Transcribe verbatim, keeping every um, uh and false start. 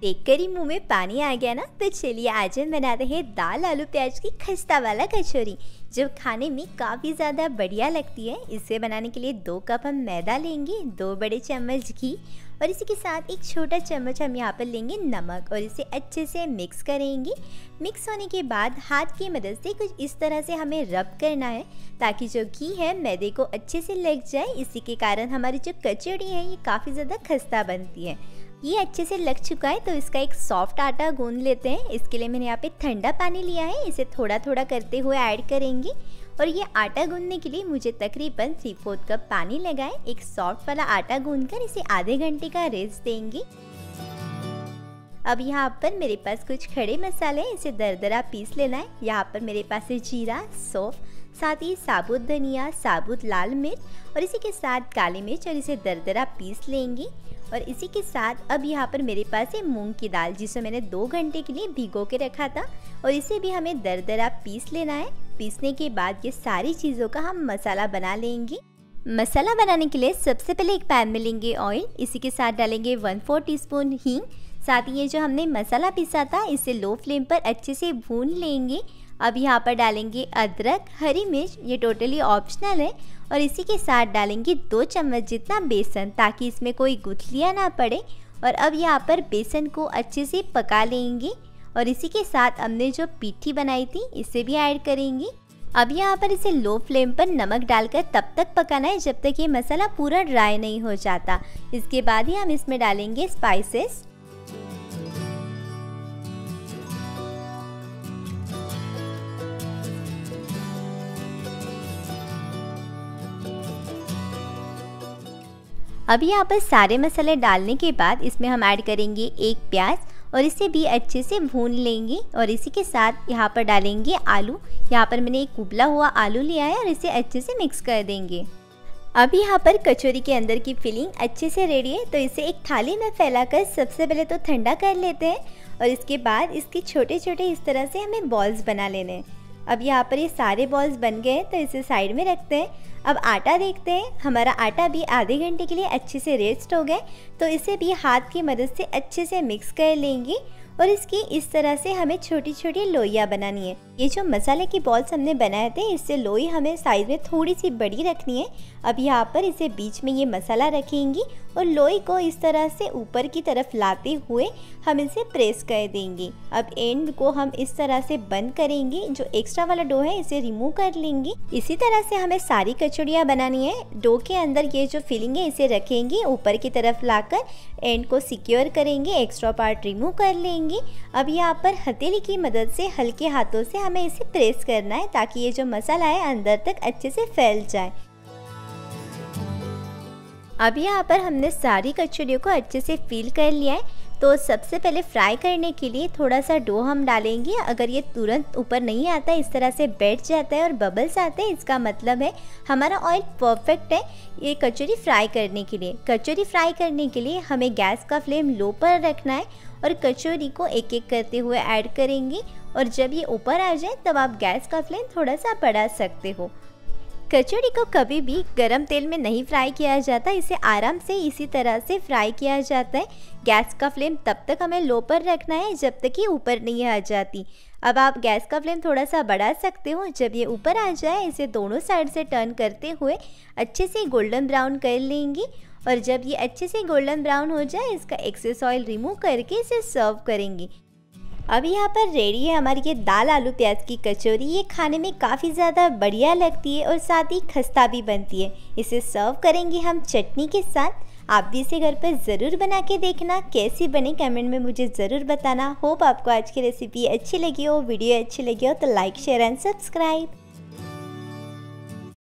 देखकर ही मुंह में पानी आ गया ना। तो चलिए आज हम बनाते हैं दाल आलू प्याज की खस्ता वाला कचौरी, जो खाने में काफ़ी ज़्यादा बढ़िया लगती है। इसे बनाने के लिए दो कप हम मैदा लेंगे, दो बड़े चम्मच घी और इसी के साथ एक छोटा चम्मच हम यहाँ पर लेंगे नमक और इसे अच्छे से मिक्स करेंगे। मिक्स होने के बाद हाथ की मदद से कुछ इस तरह से हमें रब करना है ताकि जो घी है मैदे को अच्छे से लग जाए। इसी के कारण हमारी जो कचौरी है ये काफ़ी ज़्यादा खस्ता बनती है। ये अच्छे से लग चुका है तो इसका एक सॉफ्ट आटा गूंद लेते हैं। इसके लिए मैंने यहाँ पे ठंडा पानी लिया है, इसे थोड़ा थोड़ा करते हुए ऐड करेंगे और ये आटा गूंदने के लिए मुझे तकरीबन थ्री फोर्थ कप पानी लगा है। एक सॉफ्ट वाला आटा गूंदकर इसे आधे घंटे का रेस्ट देंगे। अब यहाँ पर मेरे पास कुछ खड़े मसाले हैं, इसे दरदरा पीस लेना है। यहाँ पर मेरे पास है जीरा, सौंफ, साथ ही साबुत धनिया, साबुत लाल मिर्च और इसी के साथ काली मिर्च और इसे दरदरा पीस लेंगे। और इसी के साथ अब यहाँ पर मेरे पास है मूंग की दाल, जिसे मैंने दो घंटे के लिए भिगो के रखा था और इसे भी हमें दरदरा पीस लेना है। पीसने के बाद ये सारी चीज़ों का हम मसाला बना लेंगे। मसाला बनाने के लिए सबसे पहले एक पैन में लेंगे ऑयल, इसी के साथ डालेंगे वन फोर टी स्पून हींग। साथ ही ये जो हमने मसाला पीसा था इसे लो फ्लेम पर अच्छे से भून लेंगे। अब यहाँ पर डालेंगे अदरक, हरी मिर्च, ये टोटली ऑप्शनल है और इसी के साथ डालेंगे दो चम्मच जितना बेसन ताकि इसमें कोई गुठलियाँ ना पड़े। और अब यहाँ पर बेसन को अच्छे से पका लेंगे और इसी के साथ हमने जो पिट्ठी बनाई थी इसे भी ऐड करेंगे। अब यहाँ पर इसे लो फ्लेम पर नमक डालकर तब तक पकाना है जब तक ये मसाला पूरा ड्राई नहीं हो जाता। इसके बाद ही हम इसमें डालेंगे स्पाइसेस। अब यहाँ पर सारे मसाले डालने के बाद इसमें हम ऐड करेंगे एक प्याज और इसे भी अच्छे से भून लेंगे। और इसी के साथ यहाँ पर डालेंगे आलू। यहाँ पर मैंने एक उबला हुआ आलू लिया है और इसे अच्छे से मिक्स कर देंगे। अब यहाँ पर कचौरी के अंदर की फिलिंग अच्छे से रेडी है तो इसे एक थाली में फैलाकर सबसे पहले तो ठंडा कर लेते हैं और इसके बाद इसके छोटे छोटे इस तरह से हमें बॉल्स बना लेने हैं। अब यहाँ पर ये सारे बॉल्स बन गए हैं तो इसे साइड में रखते हैं। अब आटा देखते हैं, हमारा आटा भी आधे घंटे के लिए अच्छे से रेस्ट हो गए तो इसे भी हाथ की मदद से अच्छे से मिक्स कर लेंगे और इसकी इस तरह से हमें छोटी छोटी लोइयाँ बनानी है। ये जो मसाले की बॉल्स हमने बनाए थे इससे लोई हमें साइज में थोड़ी सी बड़ी रखनी है। अब यहाँ पर इसे बीच में ये मसाला रखेंगी और लोई को इस तरह से ऊपर की तरफ लाते हुए हम इसे प्रेस कर देंगे। अब एंड को हम इस तरह से बंद करेंगे, जो एक्स्ट्रा वाला डो है इसे रिमूव कर लेंगे। इसी तरह से हमें सारी कचौड़ियाँ बनानी है। डो के अंदर ये जो फिलिंग है इसे रखेंगे, ऊपर की तरफ लाकर एंड को सिक्योर करेंगे, एक्स्ट्रा पार्ट रिमूव कर लेंगे। अब यहाँ पर हथेली की मदद से हल्के हाथों से हमें इसे प्रेस करना है ताकि ये जो मसाला है अंदर तक अच्छे से फैल जाए। अब यहाँ पर हमने सारी कचौड़ियों को अच्छे से फिल कर लिया है तो सबसे पहले फ्राई करने के लिए थोड़ा सा डो हम डालेंगे। अगर ये तुरंत ऊपर नहीं आता, इस तरह से बैठ जाता है और बबल्स आते हैं, इसका मतलब है हमारा ऑयल परफेक्ट है ये कचौरी फ्राई करने के लिए। कचौरी फ्राई करने के लिए हमें गैस का फ्लेम लो पर रखना है और कचौरी को एक एक करते हुए ऐड करेंगे और जब ये ऊपर आ जाए तब आप गैस का फ्लेम थोड़ा सा बढ़ा सकते हो। कचौड़ी को कभी भी गरम तेल में नहीं फ्राई किया जाता, इसे आराम से इसी तरह से फ्राई किया जाता है। गैस का फ्लेम तब तक हमें लो पर रखना है जब तक ये ऊपर नहीं आ जाती। अब आप गैस का फ्लेम थोड़ा सा बढ़ा सकते हो। जब ये ऊपर आ जाए इसे दोनों साइड से टर्न करते हुए अच्छे से गोल्डन ब्राउन कर लेंगे और जब ये अच्छे से गोल्डन ब्राउन हो जाए इसका एक्सेस ऑयल रिमूव करके इसे सर्व करेंगे। अब यहाँ पर रेडी है हमारी ये दाल आलू प्याज की कचौरी। ये खाने में काफ़ी ज़्यादा बढ़िया लगती है और साथ ही खस्ता भी बनती है। इसे सर्व करेंगे हम चटनी के साथ। आप भी इसे घर पर ज़रूर बना के देखना, कैसी बने कमेंट में मुझे ज़रूर बताना। होप आपको आज की रेसिपी अच्छी लगी हो, वीडियो अच्छी लगी हो तो लाइक शेयर एंड सब्सक्राइब।